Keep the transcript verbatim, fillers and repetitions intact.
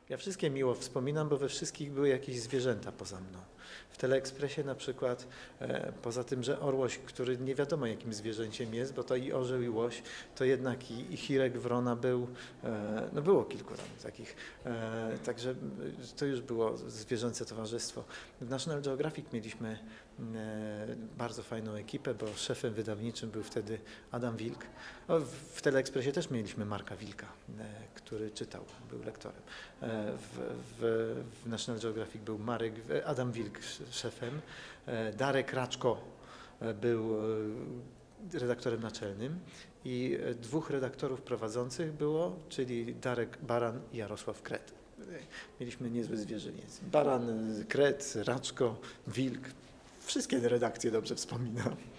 Ja wszystkie miło wspominam, bo we wszystkich były jakieś zwierzęta poza mną. W Teleekspresie na przykład, e, poza tym, że orłoś, który nie wiadomo jakim zwierzęciem jest, bo to i orzeł, i łoś, to jednak i, i chirek wrona był, e, no było kilku tam takich, e, także to już było zwierzęce towarzystwo. W National Geographic mieliśmy e, bardzo fajną ekipę, bo szefem wydawniczym był wtedy Adam Wilk. O, w, w Teleekspresie też mieliśmy Marka Wilka, e, który czytał, był lektorem. E, w, w, w National Geographic był Marek, Adam Wilk szefem, Darek Raczko był redaktorem naczelnym i dwóch redaktorów prowadzących było, czyli Darek Baran i Jarosław Kret. Mieliśmy niezły zwierzyniec. Baran, Kret, Raczko, Wilk. Wszystkie redakcje dobrze wspominam.